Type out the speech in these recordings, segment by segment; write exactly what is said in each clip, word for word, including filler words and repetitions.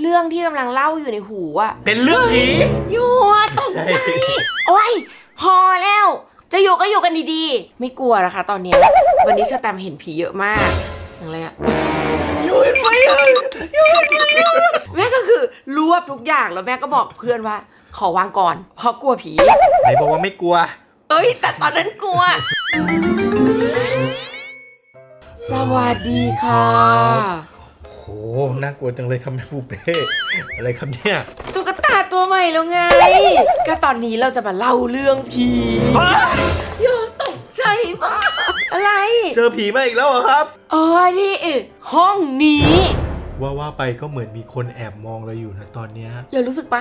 รื่องที่กำลังเล่าอยู่ในหูอะเป็นเรื่องผีอยู่ตกใจโอ้ยพอแล้วจะอยู่ก็อยู่กันดีๆไม่กลัวนะคะตอนนี้วันนี้เชอแตมเห็นผีเยอะมากเสียงอะไรอะอยู่ไหมอยู่ไหมแม่ก็คือรวบทุกอย่างแล้วแม่ก็บอกเพื่อนว่าขอวางก่อนเพราะกลัวผีไหนบอกว่าไม่กลัวเอ้ยแต่ตอนนั้นกลัวสวัสดีค่ะโหน่ากลัวจังเลยครับแม่ปูเป้อะไรครับเนี่ยตุ๊กตาตัวใหม่แล้วไงก็ตอนนี้เราจะมาเล่าเรื่องผีโยตกใจมากอะไรเจอผีมาอีกแล้วเหรอครับเออนี่ห้องนี้ว่าว่าไปก็เหมือนมีคนแอบมองเราอยู่นะตอนเนี้ยอย่ารู้สึกปะ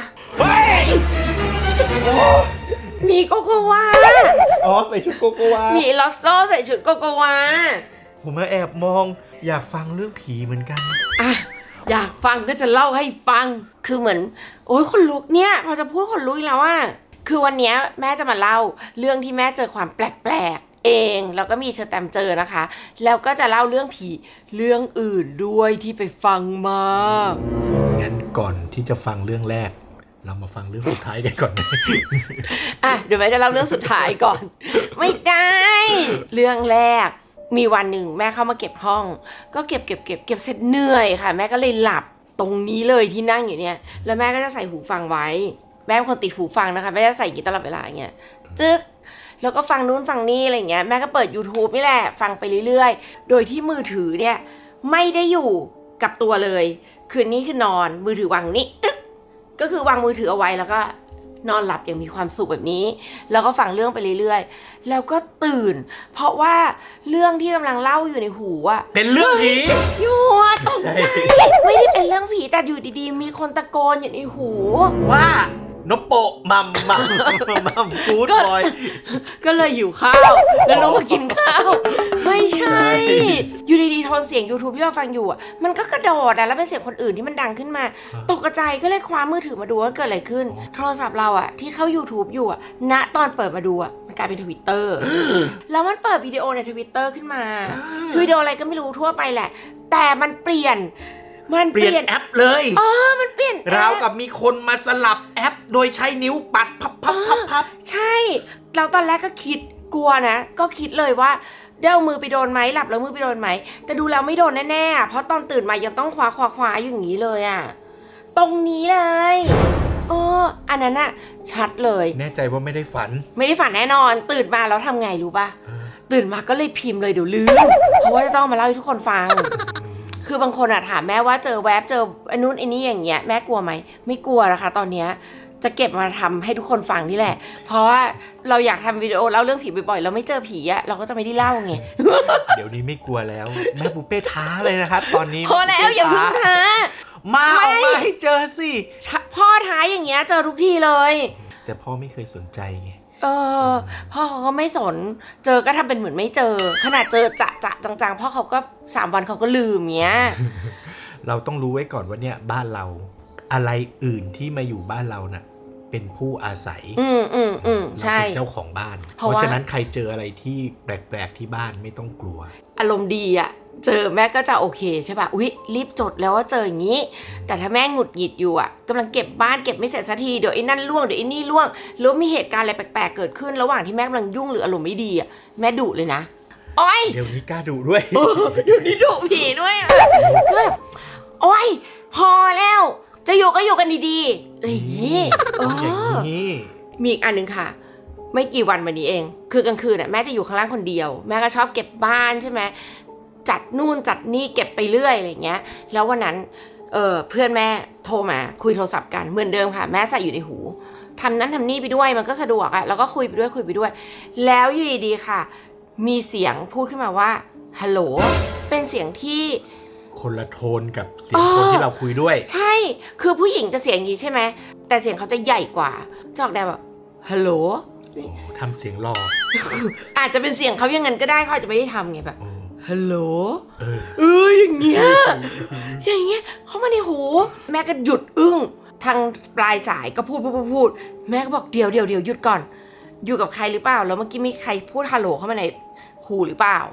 มีโกโกวาอ๋อใส่ชุดโกโกวามีลอสโซใส่ชุดโกโกวาผมมาแอบมองอยากฟังเรื่องผีเหมือนกันอ่ะอยากฟังก็จะเล่าให้ฟังคือเหมือนโอ้ยคนลุกเนี่ยพอจะพูดคนลุกแล้วอ่ะคือวันนี้แม่จะมาเล่าเรื่องที่แม่เจอความแปลกๆเองแล้วก็มีเชอแตมเจอนะคะแล้วก็จะเล่าเรื่องผีเรื่องอื่นด้วยที่ไปฟังมางั้นก่อนที่จะฟังเรื่องแรกเรามาฟังเรื่องสุดท้ายกันก่อนอ่ะเดี๋ยวแม่จะเล่าเรื่องสุดท้ายก่อนไม่ได้เรื่องแรกมีวันหนึ่งแม่เข้ามาเก็บห้องก็เก็บเก็บเก็บเก็บเสร็จเหนื่อยค่ะแม่ก็เลยหลับตรงนี้เลยที่นั่งอยู่เนี่ยแล้วแม่ก็จะใส่หูฟังไว้แม่เป็นคนติดหูฟังนะคะแม่จะใส่อย่างนี้ตลอดเวลาอย่างเงี้ยจึ๊กแล้วก็ฟังนู้นฟังนี่อะไรเงี้ยแม่ก็เปิด YouTube นี่แหละฟังไปเรื่อยๆโดยที่มือถือเนี่ยไม่ได้อยู่กับตัวเลยคืนนี้คือนอนมือถือวางนี้ตึ๊กก็คือวางมือถือเอาไว้แล้วก็นอนหลับอย่างมีความสุขแบบนี้แล้วก็ฟังเรื่องไปเรื่อยๆแล้วก็ตื่นเพราะว่าเรื่องที่กำลังเล่าอยู่ในหูอะเป็นเรื่องผีอยู่ตกใจไม่ได้เป็นเรื่องผีแต่อยู่ดีๆมีคนตะโกนอยู่ในหูว่านโปะมัมมัมมัมฟูดบอยก็เลยหิวข้าวแล้วลงมากินข้าวไม่ใช่อยู่ดีๆโทนเสียง YouTube ที่เราฟังอยู่อ่ะมันก็กระโดดอ่ะแล้วเป็นเสียงคนอื่นที่มันดังขึ้นมาตกใจก็เลยคว้ามือถือมาดูว่าเกิดอะไรขึ้นโทรศัพท์เราอ่ะที่เข้า YouTube อยู่อ่ะณตอนเปิดมาดูอ่ะมันกลายเป็น Twitter แล้วมันเปิดวิดีโอใน Twitter ขึ้นมาวิดีโออะไรก็ไม่รู้ทั่วไปแหละแต่มันเปลี่ยนมันเปลี่ยนแอปเลยอ๋อมันเปลี่ยนราวกับมีคนมาสลับแอปโดยใช้นิ้วปัดพับพับพับพับใช่เราตอนแรกก็คิดกลัวนะก็คิดเลยว่าเดี๋ยวมือไปโดนไหมหลับแล้วมือไปโดนไหมแต่ดูแล้วไม่โดนแน่ๆเพราะตอนตื่นมายังต้องคว้าคว้าคว้าอย่างนี้เลยอ่ะตรงนี้เลยเอออันนั้นอะชัดเลยแน่ใจว่าไม่ได้ฝันไม่ได้ฝันแน่นอนตื่นมาแล้วทำไงรู้ป่ะตื่นมาก็เลยพิมพ์เลยเดี๋ยวลืมเพราะว่าจะต้องมาเล่าให้ทุกคนฟังคือบางคนอะถามแม่ว่าเจอแวบเจออันนู้นอันนี้อย่างเงี้ยแม่กลัวไหมไม่กลัวนะคะตอนเนี้ยจะเก็บมาทำให้ทุกคนฟังนี่แหละเพราะว่าเราอยากทำวิดีโอเล่าเรื่องผีบ่อยๆเราไม่เจอผีอะเราก็จะไม่ได้เล่าไงเดี๋ยวนี้ไม่กลัวแล้วแม่ปูเป้ท้าเลยนะครับตอนนี้พอแล้วอย่าพึ่งท้ามาเอามาให้เจอสิพ่อท้าอย่างเงี้ยเจอทุกทีเลยแต่พ่อไม่เคยสนใจไงเออพ่อเขาก็ไม่สนเจอก็ทำเป็นเหมือนไม่เจอขนาดเจอจะจะจังๆพ่อเขาก็สามวันเขาก็ลืมเงี้ยเราต้องรู้ไว้ก่อนว่าเนี่ยบ้านเราอะไรอื่นที่มาอยู่บ้านเราน่ะเป็นผู้อาศัยอืมอืมอืมใช่เป็นเจ้าของบ้านเพราะฉะนั้นใครเจออะไรที่แปลกๆที่บ้านไม่ต้องกลัวอารมณ์ดีอ่ะเจอแม่ก็จะโอเคใช่ป่ะอุ๊ยรีบจดแล้วว่าเจออย่างนี้แต่ถ้าแม่หงุดหงิดอยู่อ่ะกำลังเก็บบ้านเก็บไม่เสร็จสักทีเดี๋ยวไอ้นั่นล่วงเดี๋ยวไอ้นี่ล่วงแล้วมีเหตุการณ์อะไรแปลกๆเกิดขึ้นระหว่างที่แม่กำลังยุ่งหรืออารมณ์ไม่ดีอ่ะแม่ดุเลยนะโอ๊ยเดี๋ยวนี้กล้าดุด้วยเดี๋ยวนี้ดุผีด้วยอ่ะคือแบบโอ๊ยพอแล้วจะอยู่ก็อยู่กันดีๆอะไรอย่างนี้เออมีอีกอันนึงค่ะไม่กี่วันวันนี้เองคือกลางคืนน่ะแม่จะอยู่ข้างล่างคนเดียวแม่ก็ชอบเก็บบ้านใช่ไหมจัดนู่นจัดนี่เก็บไปเรื่อยอะไรเงี้ยแล้ววันนั้นเออเพื่อนแม่โทรมาคุยโทรศัพท์กันเหมือนเดิมค่ะแม่ใส่อยู่ในหูทำนั้นทำนี่ไปด้วยมันก็สะดวกอะแล้วก็คุยไปด้วยคุยไปด้วยแล้วอยู่ดีๆค่ะมีเสียงพูดขึ้นมาว่าฮัลโหลเป็นเสียงที่คนละโทนกับเสียงคนที่เราคุยด้วยใช่คือผู้หญิงจะเสียงอย่างนี้ใช่ไหมแต่เสียงเขาจะใหญ่กว่าจอกแดงแบบฮัลโหลทำเสียงหล่ออาจจะเป็นเสียงเขาอย่างนั้นก็ได้เขาอาจจะไม่ได้ทำไงแบบฮัลโหลเอออย่างเงี้ยอย่างเงี้ยเขามาในหูแม่ก็หยุดอึ้งทางปลายสายก็พูดพูดพูดแม่ก็บอกเดี๋ยวเดี๋ยวเดี๋ยวหยุดก่อนอยู่กับใครหรือเปล่าแล้วเมื่อกี้มีใครพูดฮัลโหลเข้ามาในหูหรือเปล่า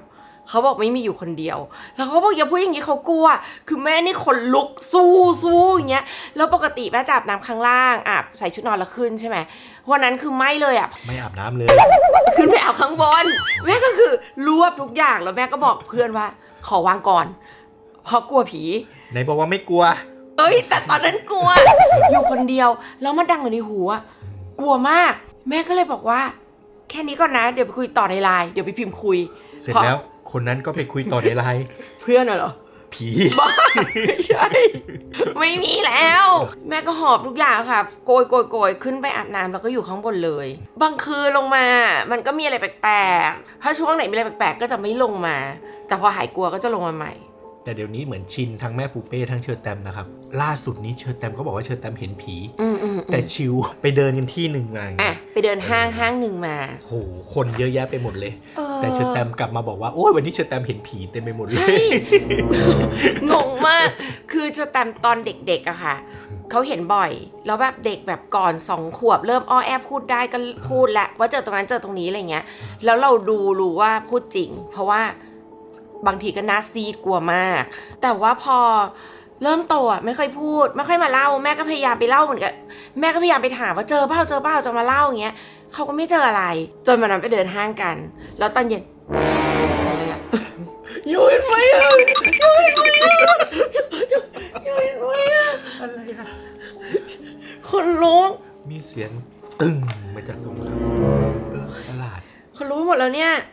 เขาบอกไม่มีอยู่คนเดียวแล้วเขาบอกอย่าพูดอย่างนี้เขากลัวคือแม่นี่ขนลุกสู้สู้อย่างเงี้ยแล้วปกติแม่จะอาบน้ำข้างล่างอาบใส่ชุดนอนแล้วขึ้นใช่ไหมวันนั้นคือไม่เลยอ่ะไม่อาบน้ำเลยขึ้นไปอาบข้างบนแม่ก็คือรวบทุกอย่างแล้วแม่ก็บอกเพื่อนว่าขอวางก่อนเพราะกลัวผีไหนบอกว่าไม่กลัวเอ้ยแต่ตอนนั้นกลัวอยู่คนเดียวแล้วมันดังอยู่ในหูอ่ะกลัวมากแม่ก็เลยบอกว่าแค่นี้ก่อนนะเดี๋ยวไปคุยต่อในไลน์เดี๋ยวไปพิมพ์คุยเสร็จแล้วคนนั้นก็ไปคุยต่อในไลน์เพื่อนเหรอผีบ้าไม่ใช่ไม่มีแล้วแม่ก็หอบทุกอย่างค่ะโกยโกยโกยขึ้นไปอาบน้ำแล้วก็อยู่ข้างบนเลยบางคืนลงมามันก็มีอะไรแปลกๆถ้าช่วงไหนมีอะไรแปลกๆก็จะไม่ลงมาแต่พอหายกลัวก็จะลงมาใหม่แต่เดี๋ยวนี้เหมือนชินทั้งแม่ปูเป้ทั้งเชอร์แตมนะครับล่าสุดนี้เชอร์แตมก็บอกว่าเชอร์แตมเห็นผีแต่ชิวไปเดินกันที่หนึ่งมาอ่ะไปเดินห้างห้างหนึ่งมาโหคนเยอะแยะไปหมดเลยแต่เชอร์แตมกลับมาบอกว่าโอ้ยวันนี้เชอร์แตมเห็นผีเต็มไปหมดเลยงงมากคือเชอร์แตมตอนเด็กๆอะค่ะเขาเห็นบ่อยแล้วแบบเด็กแบบก่อนสองขวบเริ่มอ้อแอบพูดได้ก็พูดแล้วว่าเจอตรงนั้นเจอตรงนี้อะไรเงี้ยแล้วเราดูรู้ว่าพูดจริงเพราะว่าบางทีก็น่าซีดกลัวมากแต่ว่าพอเริ่มโตอ่ะไม่ค่อยพูดไม่ค่อยมาเล่าแม่ก็พยายามไปเล่าเหมือนกันแม่ก็พยายามไปถามว่าเจอเปล่าเจอเปล่าจะมาเล่าอย่างเงี้ยเขาก็ไม่เจออะไรจนวันนั้นไปเดินห้างกันแล้วตอนเย็นอะไรอ่ะยูเห็นไหมอ่ะยูเห็นไหมอ่ะยูเห็นไหมอ่ะอะไรอ่ะคนร้องมีเสียงตึงมาจากตรงนั้นเออตลาดคนรู้หมดแล้วเนี่ย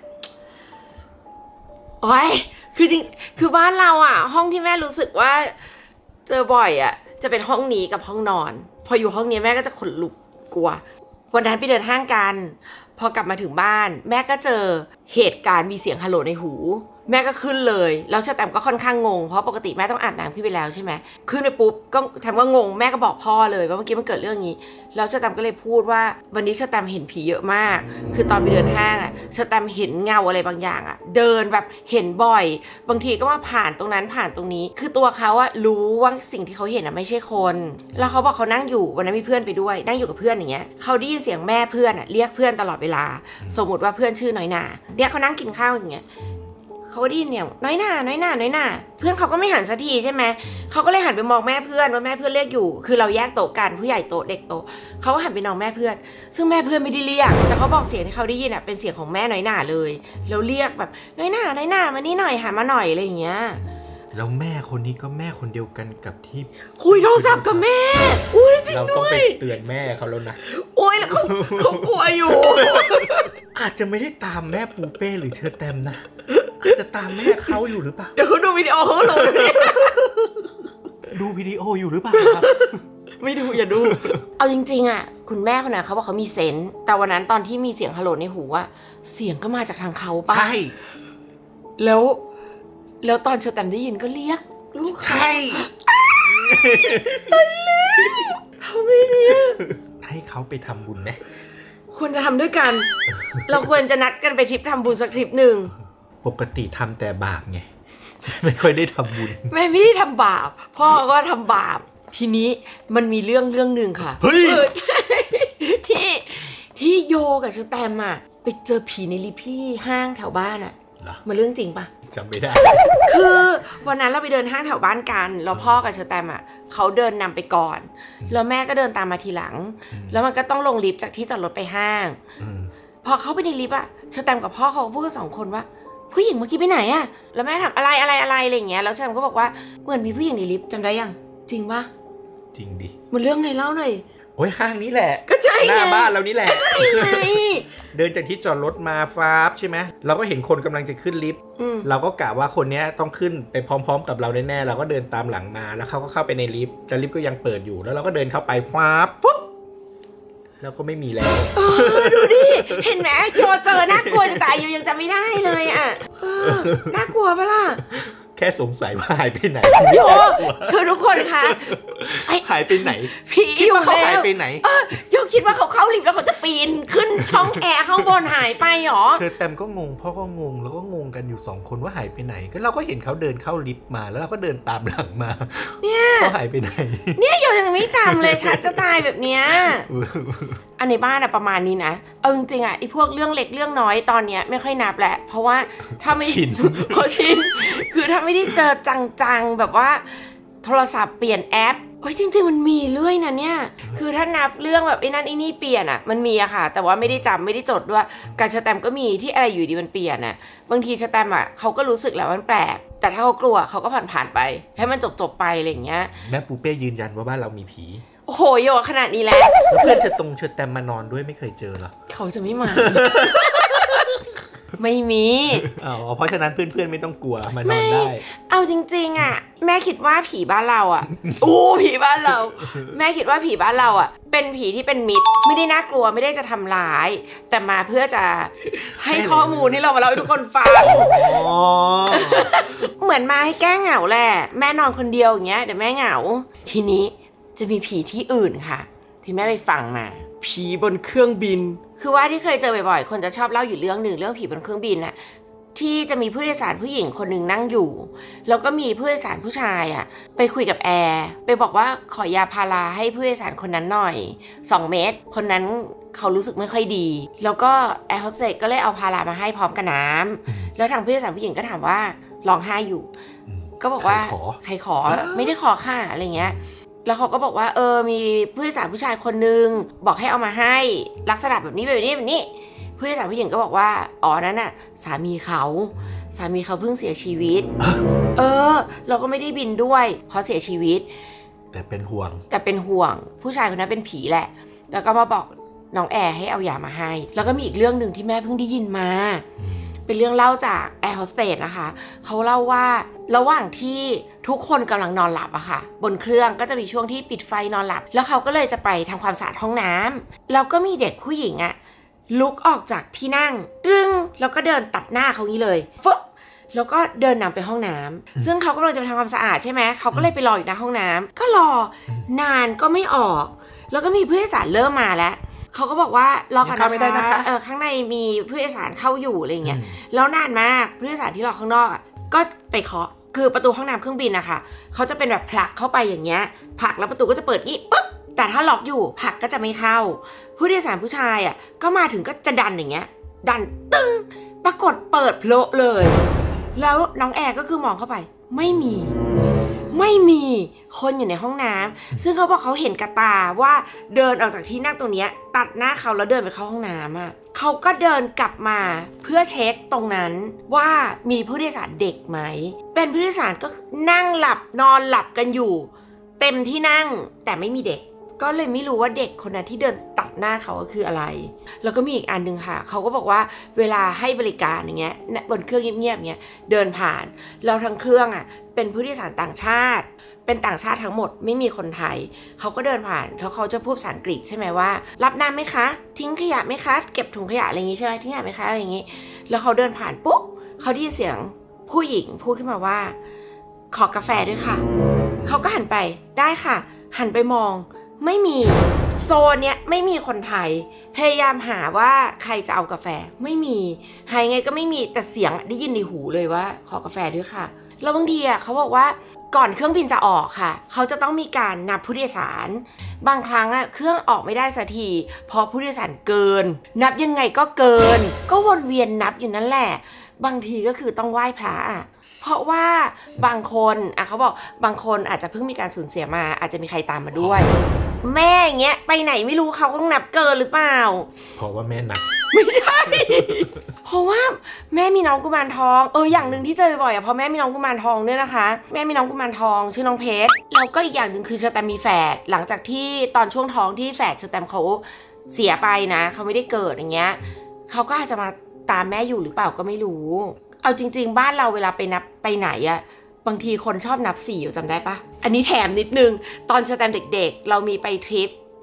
โอ้ยคือจริงคือบ้านเราอ่ะห้องที่แม่รู้สึกว่าเจอบ่อยอ่ะจะเป็นห้องนี้กับห้องนอนพออยู่ห้องนี้แม่ก็จะขนลุกกลัววันนั้นไปเดินห้างกันพอกลับมาถึงบ้านแม่ก็เจอเหตุการณ์มีเสียงฮัลโหลในหูแม่ก็ขึ้นเลยแล้วเชอร์แตมก็ค่อนข้างงงเพราะปกติแม่ต้องอาบน้ำขึ้นไปแล้วใช่ไหมขึ้นไปปุ๊บก็แตมก็งงแม่ก็บอกพ่อเลยว่าเมื่อกี้มันเกิดเรื่องนี้แล้วเชอร์แตมก็เลยพูดว่าวันนี้เชอร์แตมเห็นผีเยอะมากคือตอนไปเดินห้างอ่ะเชอร์แตมเห็นเงาอะไรบางอย่างอ่ะเดินแบบเห็นบ่อยบางทีก็ว่าผ่านตรงนั้นผ่านตรงนี้คือตัวเขาอ่ะรู้ว่าสิ่งที่เขาเห็นอ่ะไม่ใช่คนแล้วเขาบอกเขานั่งอยู่วันนั้นมีเพื่อนไปด้วยนั่งอยู่กับเพื่อนอย่างเงี้ยเขาได้ยินเสียงแม่เพื่อนอ่ะเรียกเพื่อนตลอดเวลาสมมติว่าเพื่อนชื่อน้อยหนาเนี่ยเขานั่งกินข้าวอย่างเงี้ยเขาได้ยินเนี่ยน้อยหน้าน้อยหน้าน้อยหน้าเพื่อนเขาก็ไม่หันสักทีใช่ไหมเขาก็เลยหันไปมองแม่เพื่อนว่าแม่เพื่อนเรียกอยู่คือเราแยกโต๊ะกันผู้ใหญ่โต๊ะเด็กโต๊ะเขาก็หันไปมองแม่เพื่อนซึ่งแม่เพื่อนไม่ได้เรียกแต่เขาบอกเสียงที่เขาได้ยินอ่ะเป็นเสียงของแม่น้อยหน้าเลยแล้วเรียกแบบน้อยหน้าน้อยหน้ามานี่หน่อยหันมาหน่อยอะไรอย่างเงี้ยแล้วแม่คนนี้ก็แม่คนเดียวกันกับที่คุยโทรศัพท์กับแม่อุ้ยจริงด้วยเราต้องไปเตือนแม่เขาแล้วนะโอ้ยแล้วเขาเขากลัวอยู่อาจจะไม่ได้ตามแม่ปูเป้หรือเชอร์แตมนะอาจจะตามแม่เขาอยู่หรือเปล่าเดี๋ยวเขาดูวิดีโอเขาลงดูวิดีโออยู่หรือเปล่าครับไม่ดูอย่าดูเอาจริงๆอ่ะคุณแม่คนนั้นเขาบอกเขามีเซนส์แต่วันนั้นตอนที่มีเสียงฮัลโหลในหูอ่ะเสียงก็มาจากทางเขาป่ะใช่แล้วแล้วตอนเชอร์แตมได้ยินก็เรียกลูกใช่ทำไม่เนี่ยให้เขาไปทำบุญไหมควรจะทำด้วยกันเราควรจะนัดกันไปทริปทำบุญสักทริปหนึ่งปกติทำแต่บาปไงไม่ค่อยได้ทำบุญแม่ไม่ได้ทำบาปพ่อก็ทำบาปทีนี้มันมีเรื่องเรื่องหนึ่งค่ะเฮ้ยที่ที่โยกับเชอร์แตมอ่ะไปเจอผีในลิฟต์ที่ห้างแถวบ้านอ่ะมันเรื่องจริงปะจำไม่ได้คือวันนั้นเราไปเดินห้างแถวบ้านกันแล้วพ่อกับเชอร์แตมอ่ะเขาเดินนำไปก่อนแล้วแม่ก็เดินตามมาทีหลังแล้วมันก็ต้องลงลิฟต์จากที่จอดรถไปห้างพอเข้าไปในลิฟต์อ่ะเชอร์แตมกับพ่อเขาพูดกันสองคนว่าผู้หญิงเมื่อกี้ไปไหนอ่ะแล้วแม่ถามอะไรอะไรอะไรอะไรอย่างเงี้ยแล้วเชอร์แตมก็บอกว่าเหมือนมีผู้หญิงในลิฟต์จำได้ยังจริงปะจริงดิมันเรื่องไงเล่าหน่อยโอ้ยห้างนี้แหละก็ใช่หน้าบ้านเรานี่แหละใช่ไงเดินจากที่จอดรถมาฟ้าบใช่ไหมเราก็เห็นคนกำลังจะขึ้นลิฟต์เราก็กะว่าคนนี้ต้องขึ้นไปพร้อมๆกับเราแน่ๆเราก็เดินตามหลังมาแล้วเขาก็เข้าไปในลิฟต์แต่ลิฟต์ก็ยังเปิดอยู่แล้วเราก็เดินเข้าไปฟ้าบปุ๊บแล้วก็ไม่มีแล้วดูดิเห็นไหมโยเจอน่ากลัวจะตายอยู่ยังจำไม่ได้เลยอ่ะน่ากลัวปะล่ะแค่สงสัยว่าหายไปไหนโยคือทุกคนคะหายไปไหนผีอยู่แล้วเขาหายไปไหนโยคิดว่าเขาเข้าลิฟต์แล้วเขาจะปีนขึ้นช่องแอร์ข้างบนหายไปหรอเธอแตมก็งงพ่อก็งงแล้วก็งงกันอยู่สองคนว่าหายไปไหนก็เราก็เห็นเขาเดินเข้าลิฟต์มาแล้วเราก็เดินตามหลังมาเนี่ยเขาหายไปไหนเนี่ยโยยังไม่จำเลยชัดจะตายแบบเนี้ยอันในบ้านอะประมาณนี้นะเอาจริงๆอะไอ้พวกเรื่องเล็กเรื่องน้อยตอนเนี้ยไม่ค่อยนับแหละเพราะว่าถ้าไม่ชินพอชินคือถ้าไม่ได้เจอจังๆแบบว่าโทรศัพท์เปลี่ยนแอปโอ้ยจริงๆมันมีเรื่อยนะเนี่ยคือถ้านับเรื่องแบบไอ้นั่นไอ้นี่เปลี่ยนอะมันมีอะค่ะแต่ว่าไม่ได้จำไม่ได้จดด้วยการสแตมป์ก็มีที่อะไรอยู่ดีมันเปลี่ยนอะบางทีสแตมป์อะเขาก็รู้สึกแล้วมันแปลกแต่ถ้าเขากลัวเขาก็ผ่านๆไปให้มันจบๆไปอะไรอย่างเงี้ยแม่ปูเป้ยืนยันว่าบ้านเรามีผีโอ้โหโยขนาดนี้แล้วเพื่อนเชิดตรงเชิดแตมมานอนด้วยไม่เคยเจอหรอเขาจะไม่มาไม่มีอ๋อเพราะฉะนั้นเพื่อนๆไม่ต้องกลัวมานอนได้เอาจริงๆอ่ะแม่คิดว่าผีบ้านเราอ่ะอู้ผีบ้านเราแม่คิดว่าผีบ้านเราอ่ะเป็นผีที่เป็นมิตรไม่ได้น่ากลัวไม่ได้จะทำร้ายแต่มาเพื่อจะให้ข้อมูลที่เรามาเล่าให้ทุกคนฟังเหมือนมาให้แก้เหงาแหละแม่นอนคนเดียวอย่างเงี้ยเดี๋ยวแม่เหงาทีนี้จะมีผีที่อื่นค่ะที่แม่ไปฟังมาผีบนเครื่องบินคือว่าที่เคยเจอบ่อยๆคนจะชอบเล่าอยู่เรื่องหนึ่งเรื่องผีบนเครื่องบินน่ะที่จะมีผู้โดยสารผู้หญิงคนหนึ่งนั่งอยู่แล้วก็มีผู้โดยสารผู้ชายอ่ะไปคุยกับแอร์ไปบอกว่าขอยาพาราให้ผู้โดยสารคนนั้นหน่อยสองเม็ดคนนั้นเขารู้สึกไม่ค่อยดีแล้วก็แอร์โฮสเตสก็เลยเอาพารามาให้พร้อมกับน้ำแล้วทางผู้โดยสารผู้หญิงก็ถามว่าร้องไห้อยู่ก็บอกว่าใครขอไม่ได้ขอค่ะอะไรเงี้ยแล้วเขาก็บอกว่าเออมีผู้โดยสารผู้ชายคนนึงบอกให้เอามาให้ลักษณะแบบนี้แบบนี้แบบนี้ผู้โดยสารผู้หญิงก็บอกว่าอ๋อนั้นน่ะสามีเขาสามีเขาเพิ่งเสียชีวิตเออเราก็ไม่ได้บินด้วยเพราะเสียชีวิตแต่เป็นห่วงแต่เป็นห่วงผู้ชายคนนั้นเป็นผีแหละแล้วก็มาบอกน้องแอร์ให้เอายามาให้แล้วก็มีอีกเรื่องนึงที่แม่เพิ่งได้ยินมาเป็นเรื่องเล่าจากแอร์โฮสเตสนะคะเขาเล่าว่าระหว่างที่ทุกคนกำลังนอนหลับอะค่ะบนเครื่องก็จะมีช่วงที่ปิดไฟนอนหลับแล้วเขาก็เลยจะไปทำความสะอาดห้องน้ำแล้วก็มีเด็กผู้หญิงอะลุกออกจากที่นั่งตึ้งแล้วก็เดินตัดหน้าเขางี้เลยฟึ๊บแล้วก็เดินนำไปห้องน้ำซึ่งเขากำลังจะไปทำความสะอาดใช่ไหมเขาก็เลยไปรออยู่หน้าห้องน้ำก็รอนานก็ไม่ออกแล้วก็มีผู้โดยสารเริ่มมาแล้วเขาก็บอกว่ารอก่อนนะคะเออข้างในมีผู้โดยสารเข้าอยู่อะไรเงี้ยแล้วนานมากผู้โดยสารที่รอข้างนอกก็ไปเคาะคือประตูห้องน้ำเครื่องบินนะคะเขาจะเป็นแบบผลักเข้าไปอย่างเงี้ยผลักแล้วประตูก็จะเปิดงี้ปุ๊บแต่ถ้าล็อกอยู่ผลักก็จะไม่เข้าผู้โดยสารผู้ชายอ่ะก็มาถึงก็จะดันอย่างเงี้ยดันตึ้งปรากฏเปิดโผล่เลยแล้วน้องแอร์ก็คือมองเข้าไปไม่มีไม่มีคนอยู่ในห้องน้ำซึ่งเขาบอกเขาเห็นกระตาว่าเดินออกจากที่นั่งตรงนี้ตัดหน้าเขาแล้วเดินไปเข้าห้องน้ำอ่ะเขาก็เดินกลับมาเพื่อเช็คตรงนั้นว่ามีผู้โดยสารเด็กไหมเป็นผู้โดยสารก็นั่งหลับนอนหลับกันอยู่เต็มที่นั่งแต่ไม่มีเด็กก็เลยไม่รู้ว่าเด็กคนนั้นที่เดินตัดหน้าเขาก็คืออะไรแล้วก็มีอีกอันนึงค่ะเขาก็บอกว่าเวลาให้บริการอย่างเงี้ยบนเครื่องเงียบๆเงี้ยเดินผ่านเราทั้งเครื่องอ่ะเป็นผู้โดยสารต่างชาติเป็นต่างชาติทั้งหมดไม่มีคนไทยเขาก็เดินผ่านแล้วเขาจะพูดภาษาอังกฤษใช่ไหมว่ารับน้ำไหมคะทิ้งขยะไหมคะเก็บถุงขยะอะไรอย่างงี้ใช่ไหมทิ้งขยะไหมคะอะไรอย่างงี้แล้วเขาเดินผ่านปุ๊บเขาได้ยินเสียงผู้หญิงพูดขึ้นมาว่าขอกาแฟด้วยค่ะเขาก็หันไปได้ค่ะหันไปมองไม่มีโซนเนี้ยไม่มีคนไทยพยายามหาว่าใครจะเอากาแฟไม่มีหายไงก็ไม่มีแต่เสียงได้ยินในหูเลยว่าขอกาแฟด้วยค่ะแล้วบางทีอ่ะเขาบอกว่าก่อนเครื่องบินจะออกค่ะเขาจะต้องมีการนับผู้โดยสารบางครั้งอ่ะเครื่องออกไม่ได้สักทีเพราะผู้โดยสารเกินนับยังไงก็เกินก็วนเวียนนับอยู่นั่นแหละบางทีก็คือต้องไหว้พระอ่ะเพราะว่าบางคนอ่ะเขาบอกบางคนอาจจะเพิ่งมีการสูญเสียมาอาจจะมีใครตามมาด้วยแม่เงี้ยไปไหนไม่รู้เขาต้องนับเกินหรือเปล่าเพราะว่าแม่นับไม่ใช่เพราะว่าแม่มีน้องกุมารทองเอออย่างนึงที่เจอบ่อยๆอ่ะเพราะแม่มีน้องกุมารทองด้วยนะคะแม่มีน้องกุมารทองชื่อน้องเพชรแล้วก็อีกอย่างนึงคือเชอแตมมีแฝดหลังจากที่ตอนช่วงท้องที่แฝดเชอแตมเขาเสียไปนะเขาไม่ได้เกิดอย่างเงี้ยเขาก็อาจจะมาตามแม่อยู่หรือเปล่าก็ไม่รู้เอาจริงๆบ้านเราเวลาไปนับไปไหนอะบางทีคนชอบนับสี่อยู่จำได้ปะอันนี้แถมนิดนึงตอนเชอแตมเด็กๆเรามีไปทริปกับ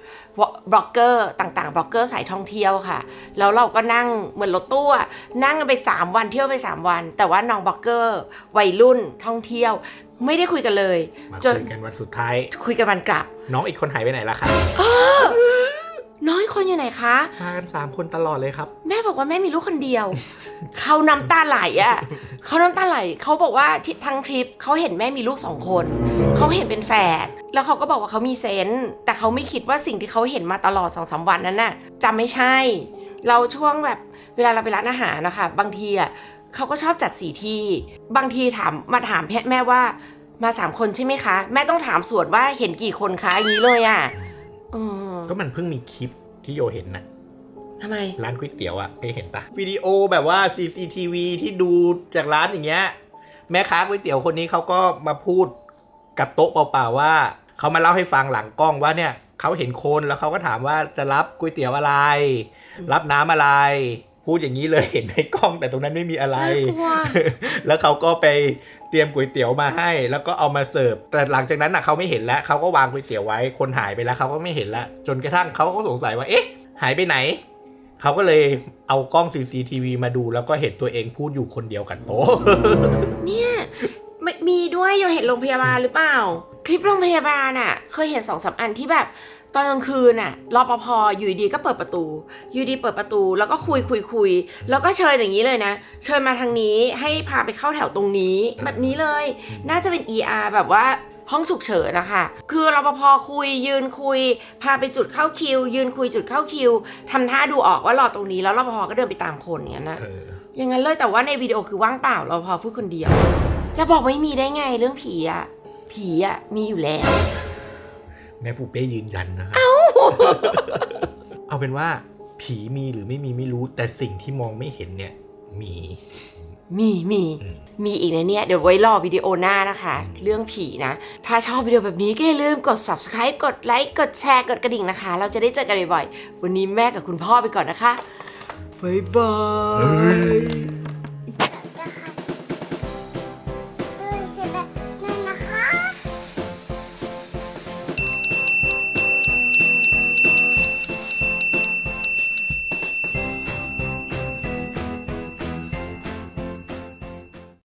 บล็อกเกอร์ต่างๆบล็อกเกอร์สายท่องเที่ยวค่ะแล้วเราก็นั่งเหมือนรถตู้นั่งกันไปสามวันเที่ยวไปสามวันแต่ว่าน้องบล็อกเกอร์วัยรุ่นท่องเที่ยวไม่ได้คุยกันเลยจนคุยกันวันสุดท้ายคุยกันวันกลับน้องอีกคนหายไปไหนล่ะคะน้องอีกคนอยู่ไหนคะมากันสามคนตลอดเลยครับแม่บอกว่าแม่มีลูกคนเดียว เขาน้ำตาไหลอ่ะเขาน้ำตาไหลเขาบอกว่าที่ทั้งทริปเขาเห็นแม่มีลูกสองคนเขาเห็นเป็นแฝดแล้วเขาก็บอกว่าเขามีเซนส์แต่เขาไม่คิดว่าสิ่งที่เขาเห็นมาตลอด สองสาม วันนั้นน่ะจะไม่ใช่เราช่วงแบบเวลาเราไปร้านอาหารนะคะบางทีอ่ะเขาก็ชอบจัดสี่ที่บางทีถามมาถามแม่ว่ามาสามคนใช่ไหมคะแม่ต้องถามสวดว่าเห็นกี่คนคะอย่างนี้เลยอ่ะก็มันเพิ่งมีคลิปที่โยเห็นนะทำไมร้านก๋วยเตี๋ยวอะเคยเห็นปะวิดีโอแบบว่า ซี ซี ที วี ที่ดูจากร้านอย่างเงี้ยแม่ค้าก๋วยเตี๋ยวคนนี้เขาก็มาพูดกับโต๊ะเปล่าๆว่าเขามาเล่าให้ฟังหลังกล้องว่าเนี่ยเขาเห็นคนแล้วเขาก็ถามว่าจะรับก๋วยเตี๋ยวอะไรรับน้ำอะไรพูดอย่างนี้เลยเห็นในกล้องแต่ตรงนั้นไม่มีอะไร แล้วเขาก็ไปเตรียมก๋วยเตี๋ยวมาให้แล้วก็เอามาเสิร์ฟแต่หลังจากนั้นน่ะเขาไม่เห็นแล้วเขาก็วางก๋วยเตี๋ยวไว้คนหายไปแล้วเขาก็ไม่เห็นแล้วจนกระทั่งเขาก็สงสัยว่าเอ๊ะหายไปไหนเขาก็เลยเอากล้อง ซี ซี ที วี มาดูแล้วก็เห็นตัวเองพูดอยู่คนเดียวกันโต๊ะเนี่ยมีด้วยอยู่เห็นโรงพยาบาลหรือเปล่าคลิปโรงพยาบาลอ่ะเคยเห็น สองสาม อันที่แบบตอนกลางคืนน่ะรปภ.อยู่ดีก็เปิดประตูอยู่ดีเปิดประตูแล้วก็คุยคุยคุยแล้วก็เชิญอย่างนี้เลยนะเชิญมาทางนี้ให้พาไปเข้าแถวตรงนี้แบบนี้เลยน่าจะเป็น อี อาร์ แบบว่าห้องฉุกเฉินนะคะคือรปภ.คุยยืนคุยพาไปจุดเข้าคิวยืนคุยจุดเข้าคิวทำท่าดูออกว่ารอตรงนี้แล้วรปภ.ก็เดินไปตามคนอย่างนั้นนะอย่างนั้นเลยแต่ว่าในวิดีโอคือว่างเปล่ารปภ.พูดคนเดียวจะบอกไม่มีได้ไงเรื่องผีอ่ะผีอ่ะมีอยู่แล้วแม่ปูเป้ยืนยันนะเอา เอาเป็นว่าผีมีหรือไม่มีไม่รู้แต่สิ่งที่มองไม่เห็นเนี่ยมีมีมีมีอีกนะเนี่ยเดี๋ยวไว้รอวิดีโอหน้านะคะเรื่องผีนะถ้าชอบวิดีโอแบบนี้ก็อย่าลืมกด ซับสไครบ์ กดไลค์กดแชร์กดกระดิ่งนะคะเราจะได้เจอกันบ่อยๆวันนี้แม่กับคุณพ่อไปก่อนนะคะบ๊ายบาย